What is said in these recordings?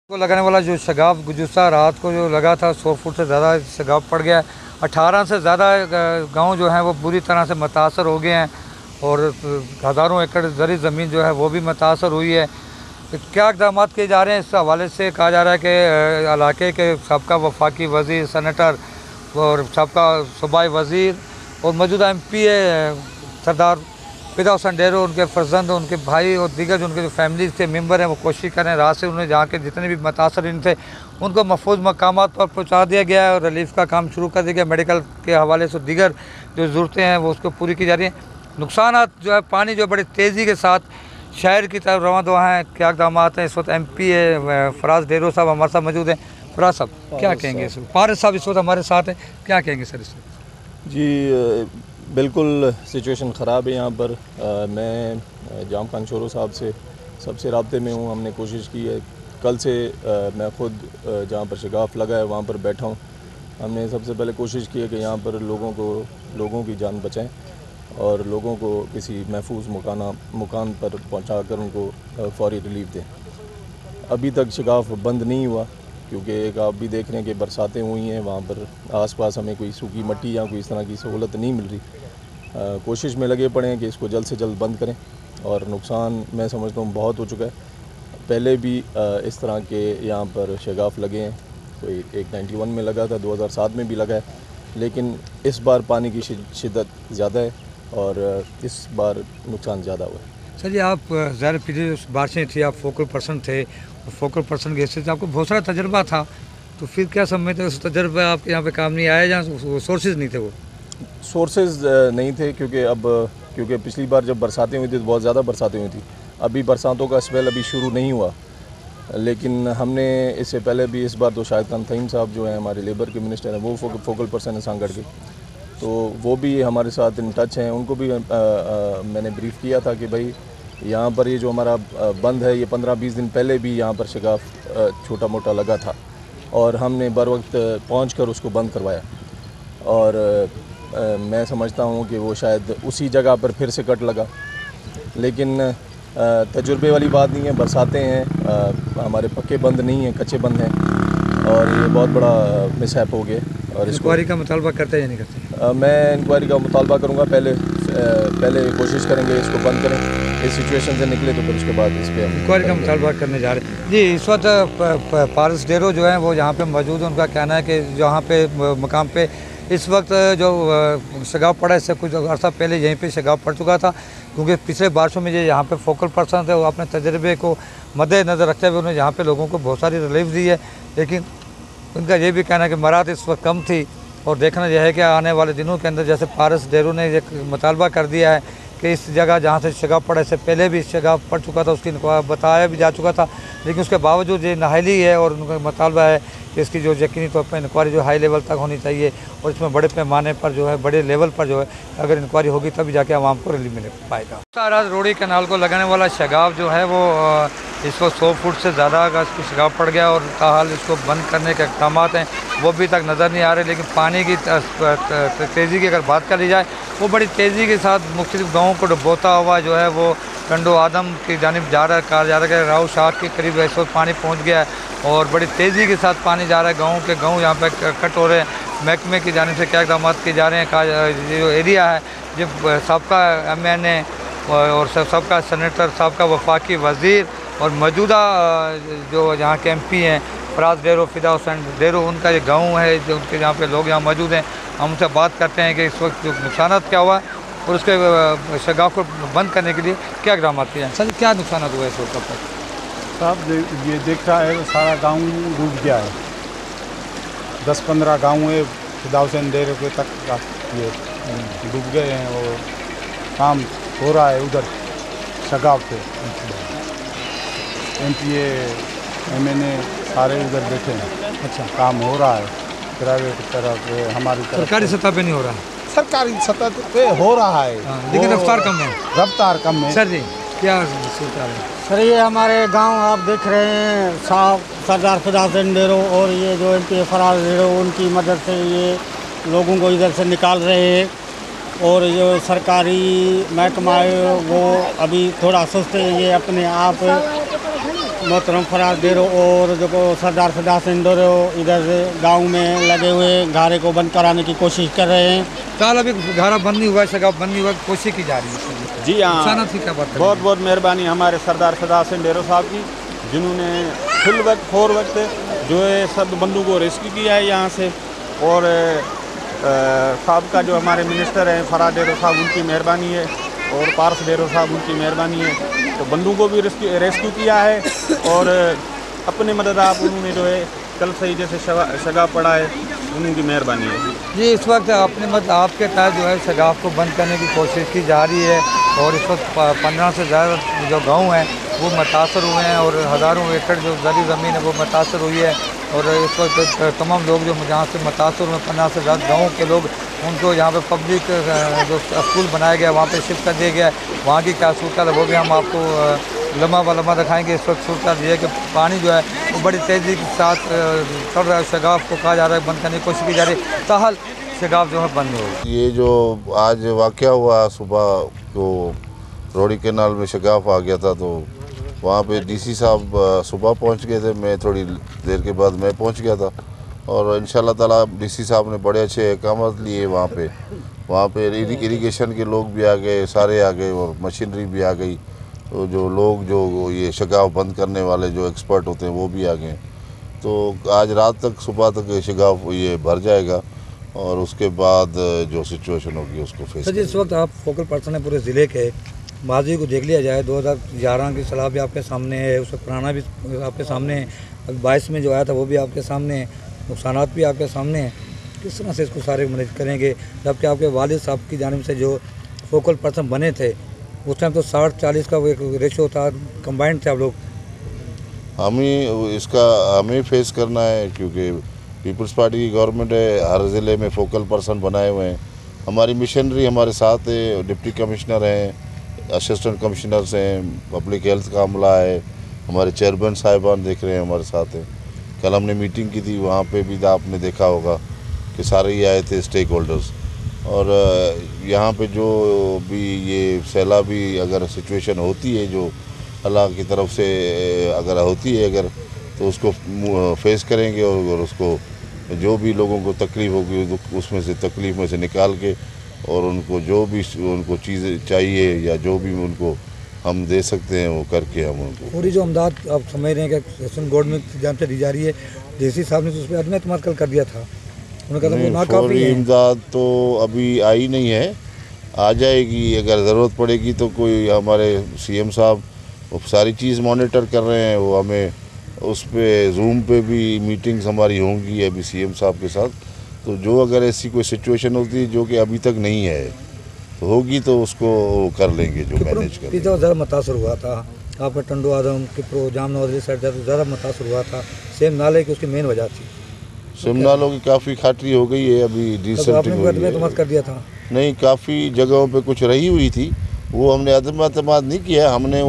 को लगाने वाला जो शगाफ गुजुस्ता रात को जो लगा था 100 फुट से ज़्यादा शगाफ पड़ गया। 18 से ज़्यादा गांव जो हैं वो बुरी तरह से मुतासर हो गए हैं और हज़ारों एकड़ ज़री ज़मीन जो है वो भी मुतासर हुई है। क्या इक़दाम किए जा रहे हैं इस हवाले से? कहा जा रहा है कि इलाके के सबका वफाकी वज़ीर, सेनेटर और सबका सूबाई वज़ीर और मौजूदा MP सरदार फिदा हुसैन डेरो, उनके फर्जंद, उनके भाई और दीगर जो उनके जो फैमिली के मेंबर हैं वो कोशिश कर रहे हैं रात से उन्हें जहाँ के जितने भी मुतासरीन थे उनको महफूज मकामात पर पहुँचा दिया गया है और रिलीफ का काम शुरू कर दिया गया। मेडिकल के हवाले से दीगर जो ज़रूरतें हैं वो उसको पूरी की जा रही हैं। नुकसानात जो है, पानी जो बड़ी तेज़ी के साथ शहर की तरफ रवां दवा हैं। क्या इक़दाम हैं? इस वक्त MP फराज डेरो साहब हमारे साथ मौजूद हैं। फराज साहब क्या कहेंगे इस वक्त? पारस साहब इस वक्त हमारे साथ हैं, क्या कहेंगे सर इस वक्त? जी बिल्कुल सिचुएशन ख़राब है यहाँ पर। मैं जाम खान शोरो साहब से सबसे राब्ते में हूँ। हमने कोशिश की है, कल से मैं ख़ुद जहाँ पर शगाफ लगा है वहाँ पर बैठा हूँ। हमने सबसे पहले कोशिश की है कि यहाँ पर लोगों की जान बचाएं और लोगों को किसी महफूज मुकाम पर पहुँचा कर उनको फ़ौरी रिलीफ दें। अभी तक शगाफ बंद नहीं हुआ क्योंकि एक आप भी देख रहे हैं कि बरसातें हुई हैं, वहाँ पर आसपास हमें कोई सूखी मिट्टी या कोई इस तरह की सहूलत नहीं मिल रही। कोशिश में लगे पड़े हैं कि इसको जल्द से जल्द बंद करें और नुकसान मैं समझता हूँ बहुत हो चुका है। पहले भी इस तरह के यहाँ पर शगाफ लगे हैं, कोई एक 91 में लगा था, 2007 में भी लगा है, लेकिन इस बार पानी की शिद्दत ज़्यादा है और इस बार नुकसान ज़्यादा हुआ है। सर जी, आप ज़ाहिर पीछे बारिशें थी, आप फोकल पर्सन थे और फोकल पर्सन के हिस्से से आपको बहुत सारा तजर्बा था, तो फिर क्या समझते उस तजर्बा आपके यहाँ पे काम नहीं आया जहाँ सोर्सेज नहीं थे? वो सोर्सेज नहीं थे क्योंकि पिछली बार जब बरसातें हुई थी तो बहुत ज़्यादा बरसातें हुई थी। अभी बरसातों का स्पेल अभी शुरू नहीं हुआ, लेकिन हमने इससे पहले भी इस बार तो शाहिद खान फहीम साहब जो हैं हमारे लेबर के मिनिस्टर हैं, वो फोकल पर्सन है सांगड़ के, तो वो भी हमारे साथ इन टच हैं। उनको भी मैंने ब्रीफ़ किया था कि भाई यहाँ पर ये जो हमारा बंद है, ये 15-20 दिन पहले भी यहाँ पर शगाफ छोटा मोटा लगा था और हमने बर वक्त पहुँच कर उसको बंद करवाया और मैं समझता हूँ कि वो शायद उसी जगह पर फिर से कट लगा। लेकिन तजुर्बे वाली बात नहीं है, बरसातें हैं, हमारे पक्के बंद नहीं हैं, कच्चे बंद हैं और ये बहुत बड़ा मिसहैप हो गया। और इंक्वायरी का मुतालबा करते हैं या नहीं करते? मैं इंक्वायरी का मुतालबा करूँगा। पहले कोशिश करेंगे इसको बंद करें, इस सिचुएशन से निकले तो फिर उसके बाद इस पर इंक्वायरी का मुतालबा करने जा रहे हैं। जी, इस वक्त पारस डेरो जो है वो यहाँ पे मौजूद है। उनका कहना है कि जहाँ पे मकाम पे इस वक्त जो शगाफ पड़ा है, इससे कुछ अर्सा पहले यहीं पे शगाफ पड़ चुका था, क्योंकि पिछले बारिशों में जो यहाँ पे फोकल पर्सन थे वो अपने तजर्बे को मद्देनज़र रखते हुए उन्होंने यहाँ पे लोगों को बहुत सारी रिलीफ दी है। लेकिन उनका ये भी कहना है कि मराहत इस वक्त कम थी और देखना यह है कि आने वाले दिनों के अंदर, जैसे पारस डेरो ने एक मुतालबा कर दिया है कि इस जगह जहाँ से शगाफ पड़ा, इससे पहले भी शगाफ पड़ चुका था, उसकी बताया भी जा चुका था, लेकिन उसके बावजूद ये नाहली है और उनका मुतालबा है कि इसकी जो यकीनी तौर पर इंक्वायरी जो हाई लेवल तक होनी चाहिए और इसमें बड़े पैमाने पर जो है, बड़े लेवल पर जो है अगर इंक्वायरी होगी तभी जाके आवाम को रिलीफ मिल पाएगा। सारा रोड़ी कैनाल को लगाने वाला शगाफ जो है वो इसको 100 फुट से ज़्यादा का इसको शगाफ पड़ गया और ताहाल इसको बंद करने के इक़दाम हैं वो अभी तक नज़र नहीं आ रहे। लेकिन पानी की तेज़ी की अगर बात करी जाए, वो बड़ी तेज़ी के साथ मुख्तलिफ गाँवों को डुबोता हुआ जो है वो टंडो आदम की जानिब जा रहा है। कहा जा रहा है कि राव शाह के करीब इस वक्त पानी पहुँच गया है और बड़ी तेज़ी के साथ पानी जा रहा है। गाँव यहाँ पर कट हो रहे हैं। महकमे की जानिब से क्या इक़दाम किए जा रहे हैं? कहा जो एरिया है, जो सबका MNA और सबका सेनेटर, सबका वफाकी वज़ीर और मौजूदा जो यहाँ के MP हैं फराज डेरो, फिदा हुसैन डेरो, उनका ये गांव है जो उनके यहाँ पे लोग यहाँ मौजूद हैं। हम उनसे बात करते हैं कि इस वक्त जो नुकसान क्या हुआ है और उसके शगाफ को बंद करने के लिए क्या इक़दाम किए हैं। सर, क्या नुकसान हुआ है इस वक्त तक? साहब ये देख रहा है सारा गांव डूब गया है, 10-15 गांव है फिदा हुसैन डेरो के तक ये डूब गए हैं और काम हो रहा है उधर शगाफ पे। MP MNA सारे उधर बैठे हैं। अच्छा, काम हो रहा है प्राइवेट तरफ, हमारी तरफ सरकारी सतह पे नहीं हो रहा है? सरकारी सतह पे हो रहा है, लेकिन रफ्तार कम है। रफ्तार कम है। सर जी, क्या सोचा है? सर, ये हमारे गांव आप देख रहे हैं, साहब सरदार फिदा हुसैन डेरो और ये जो MP फराज डेरो, उनकी मदद से ये लोगों को इधर से निकाल रहे हैं और जो सरकारी महकमा है वो अभी थोड़ा सुस्त है, ये अपने आप मोहतरम फराज डेरो और जो सरदार सदात सिंह डेरो इधर गांव में लगे हुए घारे को बंद कराने की कोशिश कर रहे हैं। फिलहाल अभी घारा बंद नहीं हुआ है, शगाफ बंद नहीं हुआ, कोशिश की जा रही है। जी हाँ, नुकसानात की क्या बात करें? बहुत बहुत मेहरबानी हमारे सरदार सदात सिंह डेरो साहब की, जिन्होंने फिल वक्त फोर वक्त जो है सब बंदों को रेस्क्यू किया है यहाँ से। और साहब का जो हमारे मिनिस्टर हैं फराज डेरो साहब, उनकी मेहरबानी है, और पारस डेरो साहब उनकी मेहरबानी है। तो बंदों को भी रेस्क्यू किया है, और अपने मदद आप उन्होंने जो है कल से ही जैसे शगाफ पड़ा है, उनकी मेहरबानी है। जी, इस वक्त अपने मतलब आपके तहत जो है शगाफ को बंद करने की कोशिश की जा रही है, और इस वक्त 15 से ज़्यादा जो गाँव हैं वो मुतासर हुए हैं, और हज़ारों एकड़ जो ज़री ज़मीन है वो मुतासर हुई है। और इस वक्त तमाम लोग जो जहाँ से मुतासर हुए 50 से ज़्यादा गाँव के लोग, उनको यहाँ पे पब्लिक जो स्कूल बनाया गया वहाँ पे शिफ्ट कर दिया गया है। वहाँ की क्या सूरत है वो भी हम आपको लम्हा दिखाएंगे। इस वक्त सूरत ये है कि पानी जो है वो बड़ी तेज़ी के साथ चल रहा है। शगाफ को कहा जा रहा है बंद करने की कोशिश की जा रही है, ताहल शगाफ जो है बंद हो। ये जो आज वाक़या हुआ सुबह, तो रोड़ी कैनाल में शगाफ आ गया था, तो वहाँ पे डीसी साहब सुबह पहुँच गए थे, मैं थोड़ी देर के बाद मैं पहुँच गया था। और इंशाल्लाह ताला डीसी साहब ने बड़े अच्छे अहकाम लिए वहाँ पे इरिगेशन के लोग भी आ गए, सारे आ गए, और मशीनरी भी आ गई। तो जो लोग जो ये शगाफ बंद करने वाले जो एक्सपर्ट होते हैं वो भी आ गए। तो आज रात तक सुबह तक शगाफ ये भर जाएगा, और उसके बाद जो सिचुएशन होगी उसको फेस। सर जी, इस वक्त आप फोकल पर्सन है पूरे ज़िले के। माजी को देख लिया जाए 2011 की सलाह भी आपके सामने है, उसका पुराना भी आपके सामने है, 22 में जो आया था वो भी आपके सामने है, नुकसानात भी आपके सामने हैं। किस तरह से इसको सारे मैनेज करेंगे, जबकि आपके वालिद साहब की जानिब से जो फोकल पर्सन बने थे उस टाइम तो 60-40 का वो एक रेशो था, कंबाइंड थे आप लोग। हमें फेस करना है, क्योंकि पीपल्स पार्टी की गवर्नमेंट है, हर ज़िले में फोकल पर्सन बनाए हुए हैं। हमारी मिशनरी हमारे साथ है, डिप्टी कमिश्नर हैं, असिस्टेंट कमिश्नर्स हैं, पब्लिक हेल्थ का अमला है, हमारे चेयरमैन साहिबान देख रहे हैं हमारे साथ हैं। कल हमने मीटिंग की थी, वहाँ पे भी आपने देखा होगा कि सारे ही आए थे स्टेक होल्डर्स। और यहाँ पे जो भी ये सैलाबी अगर सिचुएशन होती है, जो अल्लाह की तरफ से अगर होती है अगर, तो उसको फेस करेंगे, और उसको जो भी लोगों को तकलीफ़ होगी उसमें से तकलीफ़ में से निकाल के, और उनको जो भी उनको चीज़ें चाहिए या जो भी उनको हम दे सकते हैं वो करके हम उनको पूरी जो अमदाद आप समझ रहे हैं कि सेशन गवर्नमेंट जान से दी जा रही है। डीसी साहब ने तो उस पर अदम एतमाद कल कर दिया था, उन्होंने कहा वो नाकाफी है। इमदाद तो अभी आई नहीं है, आ जाएगी अगर ज़रूरत पड़ेगी तो। कोई हमारे सीएम साहब वो सारी चीज़ मॉनिटर कर रहे हैं, वो हमें उस पर जूम पे भी मीटिंग्स हमारी होंगी अभी सीएम साहब के साथ। तो जो अगर ऐसी कोई सिचुएशन होती है जो कि अभी तक नहीं है तो होगी, तो उसको कर लेंगे, जो मैनेज कर लेंगे। ज़्यादा मुतासर हुआ था आपका टंडो आदम के जाम नवाज़ी साइड ज़्यादा मुतासर हुआ था, सेम नाले की उसकी मेन वजह थी। सिम नालों की काफ़ी खाटरी हो गई है अभी, डिसेंटिंग कर दिया था। नहीं, काफ़ी जगहों पे कुछ रही हुई थी, वो हमने अदम एतमाद नहीं किया। हमने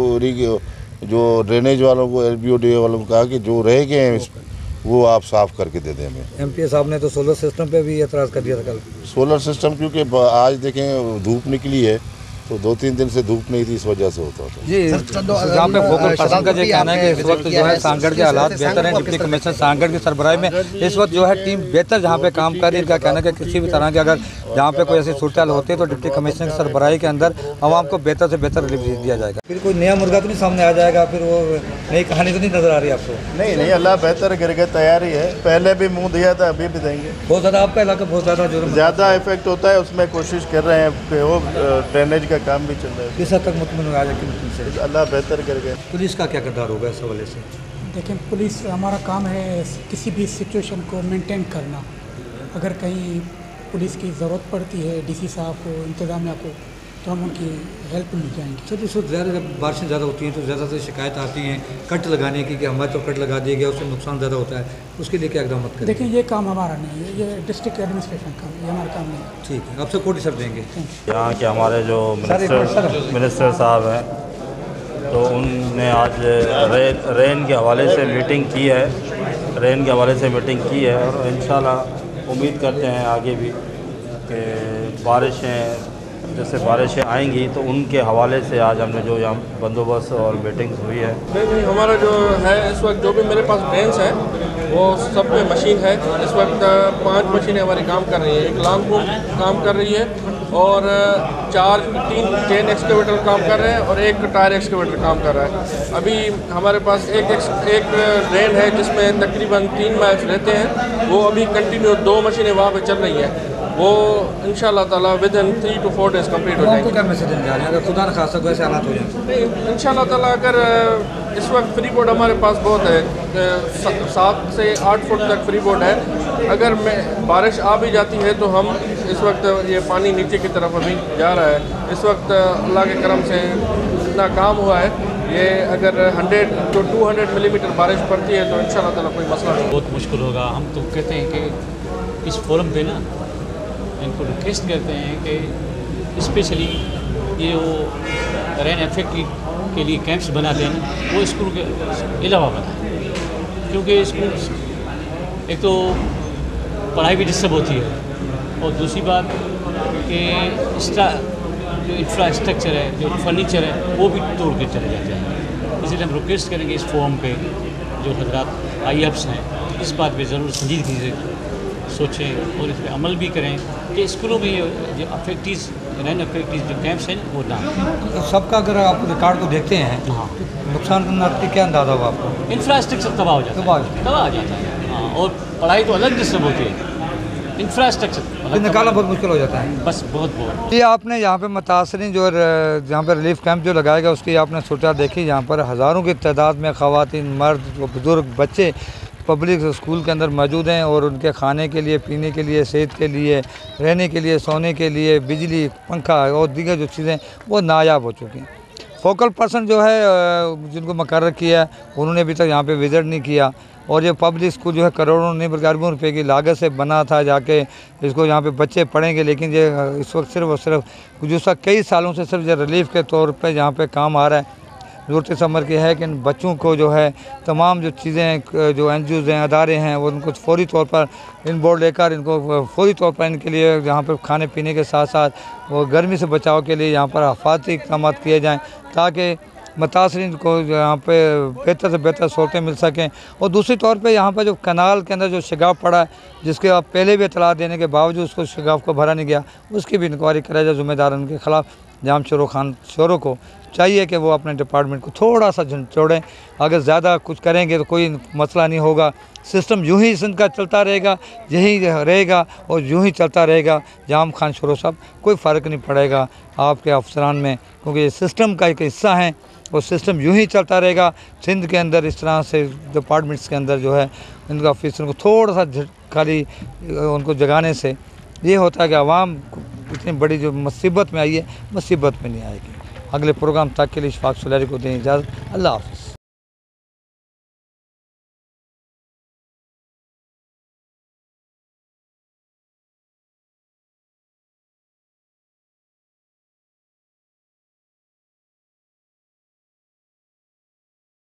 वो जो ड्रेनेज वालों को, LBOD वालों को कहा कि जो रह गए हैं वो आप साफ़ करके दे दें हमें। MP साहब ने तो सोलर सिस्टम पे भी एतराज़ कर दिया था कल। सोलर सिस्टम क्योंकि आज देखें धूप निकली है, तो 2-3 दिन से धूप नहीं थी, इस वजह से होता था। जी, जहाँ पे फोकल पर्सन का जो कहना है कि इस वक्त जो है सांगड़ के हालात बेहतर हैं। डिप्टी कमिश्नर सांगड़ की सरबराही में इस वक्त जो है टीम बेहतर जहाँ पे काम कर रही है। इनका कहना है कि किसी भी तरह की अगर जहाँ पे कोई ऐसी सूरत होती है तो डिप्टी कमिश्नर की सरबराही के अंदर आवाम को बेहतर से बेहतर रिलीफ दिया जाएगा। फिर कोई नया मुर्गा तो नहीं सामने आ जाएगा, फिर वो नई कहानी तो नहीं नजर आ रही आपको? नहीं, अल्लाह बेहतर करके तैयारी है, पहले भी मुँह दिया था, अभी भी देंगे। बहुत ज़्यादा आपका इलाका बहुत ज़्यादा इफेक्ट होता है, उसमें कोशिश कर रहे हैं कि वो ड्रेनेज का काम भी चल रहा है। किस हद तक मुतमिन हो जाए से? अल्लाह बेहतर करके। पुलिस का क्या किरदार होगा इस हवाले से? देखें, पुलिस हमारा काम है किसी भी सिचुएशन को मेंटेन करना। अगर कहीं पुलिस की ज़रूरत पड़ती है डीसी साहब को, इंतज़ामिया को, तो हम उनकी हेल्प मिल जाएंगे। सर, इस वक्त ज़्यादा जब बारिशें ज़्यादा होती हैं तो ज़्यादा से शिकायत आती हैं कट लगाने की कि हमारे तो कट लगा दिया गया, उससे नुकसान ज़्यादा होता है, उसके लिए क्या इकदाम करें? देखिए, ये काम हमारा नहीं है, ये डिस्ट्रिक्ट एडमिनिस्ट्रेशन का, ये हमारा काम नहीं है। ठीक है, आपसे कोर्ट सब देंगे। यहाँ के हमारे जो मिनिस्टर साहब हैं, तो उनने आज रेन के हवाले से मीटिंग की है, और इंशाल्लाह उम्मीद करते हैं आगे भी कि बारिशें जैसे बारिशें आएंगी तो उनके हवाले से आज हमने जो यहाँ बंदोबस्त और मीटिंग्स हुई है। नहीं, हमारा जो है इस वक्त जो भी मेरे पास ड्रेन्स है वो सब पे मशीन है। इस वक्त 5 मशीनें हमारी काम कर रही है। एक लॉन्ग बूम काम कर रही है और 3 चेन एक्सकेवेटर काम कर रहे हैं और एक टायर एक्सकेवेटर काम कर रहा है। अभी हमारे पास एक ड्रेन है जिसमें तकरीबन 3 माइल्स रहते हैं, वो अभी कंटिन्यू 2 मशीनें वहाँ पे चल रही हैं। वो इंशाल्लाह ताला within 3 to 4 days complete हो जाएंगे। क्या मैसेज देना चाह रहे हैं अगर खुदा न खासा वैसे हालात हो जाए? नहीं, इंशाल्लाह ताला अगर इस वक्त फ्री बोर्ड हमारे पास बहुत है, 7 से 8 फुट तक फ्री बोर्ड है। अगर बारिश आ भी जाती है तो हम इस वक्त ये पानी नीचे की तरफ अभी जा रहा है। इस वक्त अल्लाह के करम से इतना काम हुआ है, ये अगर 100 to 200 मिलीमीटर बारिश पड़ती है तो इंशाल्लाह ताला कोई मसला नहीं। बहुत मुश्किल होगा। हम तो कहते हैं कि इस फोरम पे ना इनको रिक्वेस्ट करते हैं कि स्पेशली ये वो रेन इफेक्ट के लिए कैंप्स बनाते हैं ना, वो स्कूल के अलावा बनाए, क्योंकि स्कूल एक तो पढ़ाई भी डिस्टर्ब होती है और दूसरी बात कि जो इंफ्रास्ट्रक्चर है, जो फर्नीचर है, वो भी तोड़ के चले जाते हैं। इसलिए हम रिक्वेस्ट करेंगे इस फोरम पे जो हजरात IFs हैं इस बात पे ज़रूर संजीदगी से सोचें और इस पर अमल भी करें कि स्कूलों में जो अफेक्टीज रेन अफेक्टीज जो कैंप्स हैं वो ना। सबका अगर आप रिकॉर्ड को देखते हैं, हाँ, नुकसान का क्या अंदाज़ा हुआ आपको? इंफ्रास्ट्रक्चर तबाह हो जाता है, तबाह हो जाता है। हाँ, और पढ़ाई तो अलग डिस्टर्ब होती है, इंफ्रास्ट्रक्चर निकालना बहुत मुश्किल हो जाता है। बस बहुत ये आपने यहाँ पे मुतासरीन जो जहाँ पर रिलीफ कैंप जो लगाएगा उसकी आपने सूचना देखी, यहाँ पर हज़ारों की तादाद में ख़वातीन, मर्द, बुज़ुर्ग, बच्चे पब्लिक स्कूल के अंदर मौजूद हैं और उनके खाने के लिए, पीने के लिए, सेहत के लिए, रहने के लिए, सोने के लिए, बिजली, पंखा और दीगर जो चीज़ें वो नायाब हो चुकी हैं। फोकल पर्सन जो है जिनको मुकर्रर किया उन्होंने अभी तक यहाँ पे विज़िट नहीं किया और ये पब्लिक स्कूल जो है करोड़ों नहीं बल्कि अरबों रुपए की लागत से बना था, जाके इसको यहाँ पे बच्चे पढ़ेंगे, लेकिन ये इस वक्त सिर्फ और सिर्फ गुज़श्ता कई सालों से सिर्फ रिलीफ के तौर पे यहाँ पे काम आ रहा है। ज़रूरत इस अमर की है कि इन बच्चों को जो है तमाम जो चीज़ें जो NGOs हैं, अदारे हैं, वो उनको फौरी तौर पर इन बोर्ड लेकर इनको फौरी तौर पर इनके लिए यहाँ पर खाने पीने के साथ साथ वो गर्मी से बचाव के लिए यहाँ पर हिफाजती इक़दाम किए जाएँ ताकि मुतासरीन को यहाँ पे बेहतर से बेहतर सहूलतें मिल सकें। और दूसरी तौर पे यहाँ पर जो कनाल के अंदर जो शिगाफ पड़ा है, जिसके आप पहले भी इतला देने के बावजूद उसको शिगाफ को भरा नहीं गया, उसकी भी इंक्वायरी करा जाए। ज़िम्मेदार उनके ख़िलाफ़ जाम शोरों को चाहिए कि वो अपने डिपार्टमेंट को थोड़ा सा छोड़ें। अगर ज़्यादा कुछ करेंगे तो कोई मसला नहीं होगा। सिस्टम यूँ ही सिंध का चलता रहेगा, यही रहेगा और यूँ ही चलता रहेगा। जाम खान शोरो साहब, कोई फ़र्क नहीं पड़ेगा आपके अफसरान में, क्योंकि ये सिस्टम का एक हिस्सा हैं और सिस्टम यूँ ही चलता रहेगा। सिंध के अंदर इस तरह से डिपार्टमेंट्स के अंदर जो है इनका ऑफिसर को थोड़ा सा खाली उनको जगाने से ये होता है कि आवाम इतनी बड़ी जो मुसीबत में आई है, मुसीबत में नहीं आएगी। अगले प्रोग्राम तक के लिए इशफाक सुलैरी को दें इजाज़त। अल्लाह हाफ़िज़।